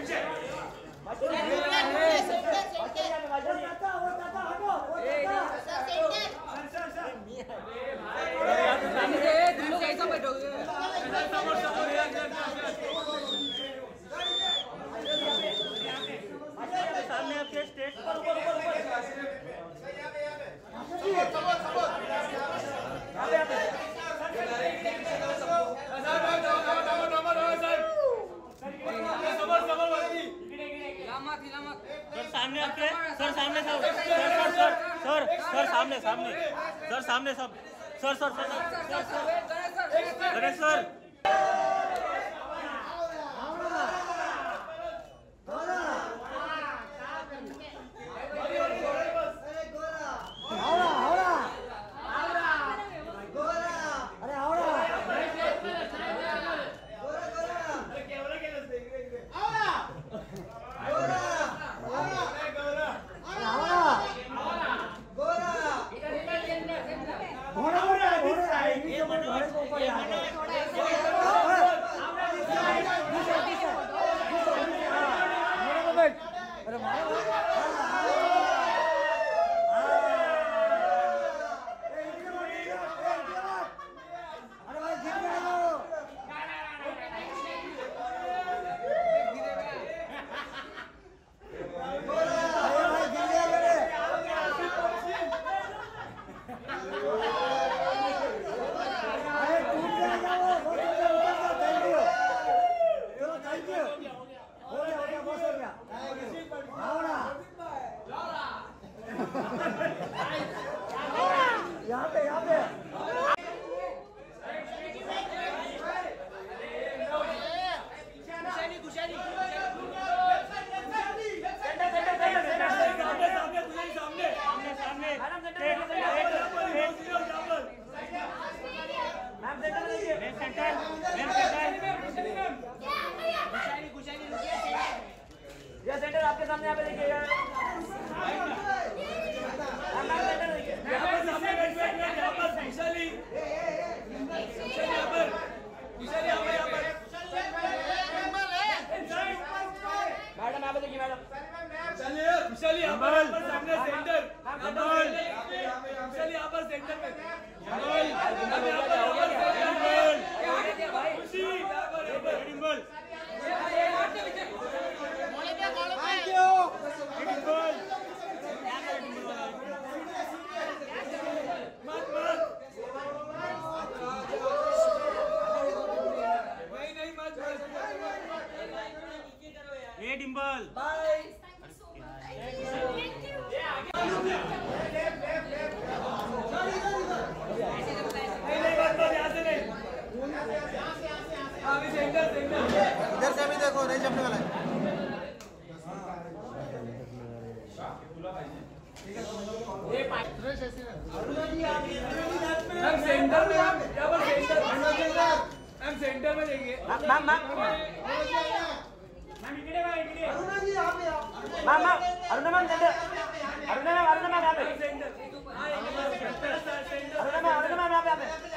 सामने सब sir Ganesh sir आपके सामने यहाँ पे देखिएगा मैडम यहाँ पे देखिए मैडम विशाली यहाँ पर सामने सेंटर विशाली यहाँ पर सेंटर में डिम्पल बाय इधर से भी देखो नहीं जमने वाला है हम सेंटर में हम सेंटर में देंगे मैम अरुणा जी यहाँ पे ma'am Aruna ma'am centre Aruna ma'am यहाँ पे अरुणा मैम यहाँ पे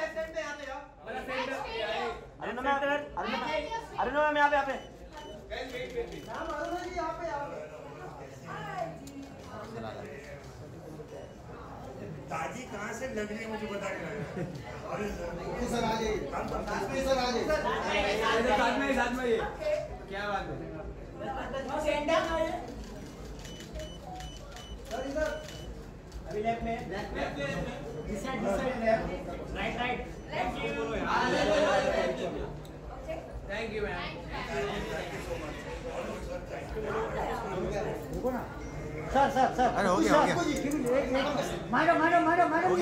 अरुणा मैम यहाँ पे अरुणा जी यहाँ पे ताजी कहाँ से लग रही है मुझे बता के सर आ जाइए सर आ जाइए साथ में ये क्या बात है सर इधर अभी लेफ्ट में this side left right thank you ma'am देखो ना सर अरे हो गया मैडम जी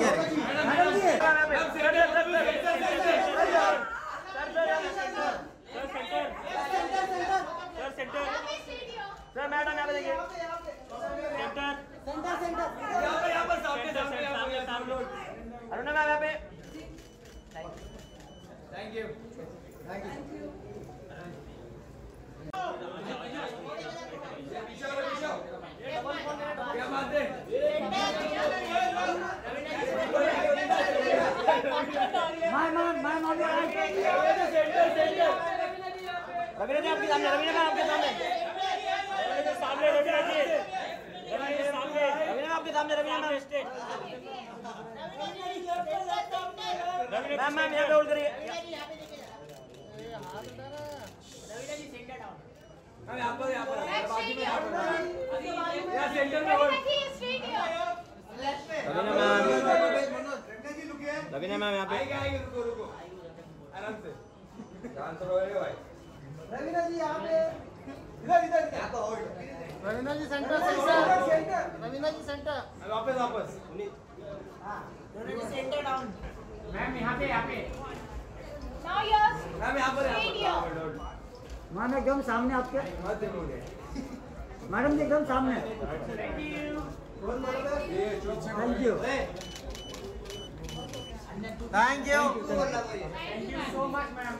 सर मैडम यहाँ पे देखिए सेंटर यहाँ पर सामने अरुणा मैम यहाँ पे थैंक यू क्या बात है रवीना जी आपके सामने मैम यहाँ पे होल्ड करिए। यहाँ पर सेंटर में होल्ड। रवीना मैम यहाँ पे। रुको आराम से। शांत रहो भाई। रवीना जी यहाँ पे इधर यहाँ पे hold. Raveena ji centre Raveena ji centre वापस सेंटर डाउन। मैम यहाँ पे नाउ यस मैम यहाँ पर मैम एकदम सामने आपके। मैडम जी एकदम सामने। Thank you so much ma'am.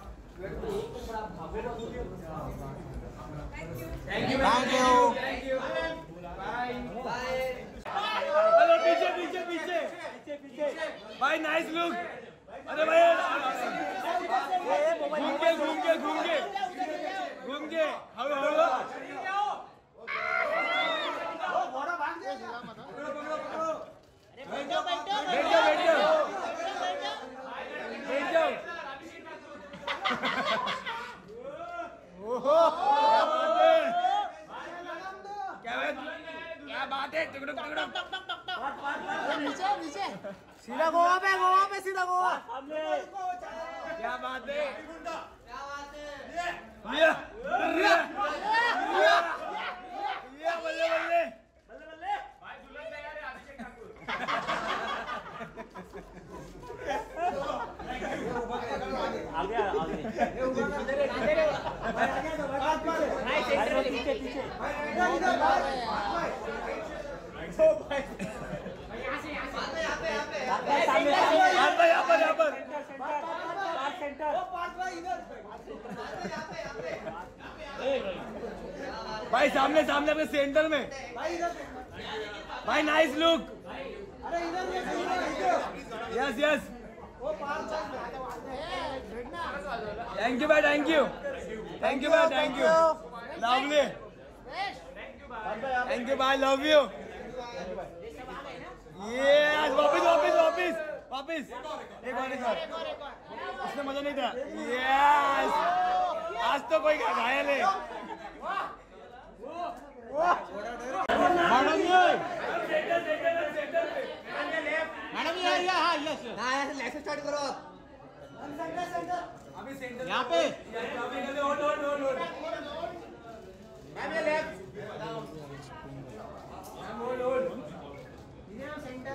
Thank you bye hello पीछे भाई नाइस लुक। अरे भाई घूम के हवा बैठ जाओ क्या बात है नीचे सीधा गोवा पे सीधा गोवा। क्या बात है बल्ले भाई सामने अपने सेंटर में भाई nice look. Yes thank you भाई thank you lovely thank you भाई लव यू। यस वापिस एक और उसमें मजा नहीं था। यस आज तो कोई घायल है। मैडम ये लेफ्ट स्टार्ट करो अभी सेंटर यहाँ पे होल्ड मैम ये left ma'am hold centre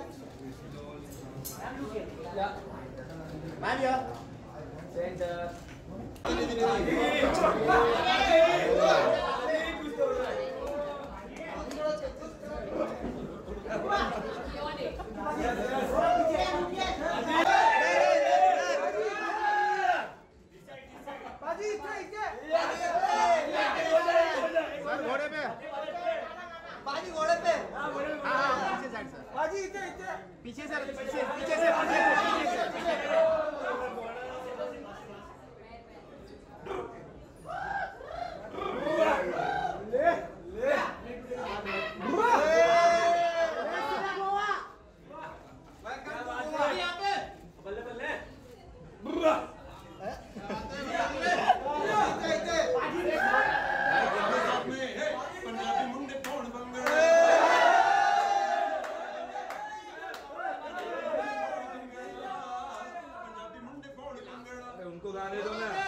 ma'am या सेंटर पीछे से उनको गाने दो ना।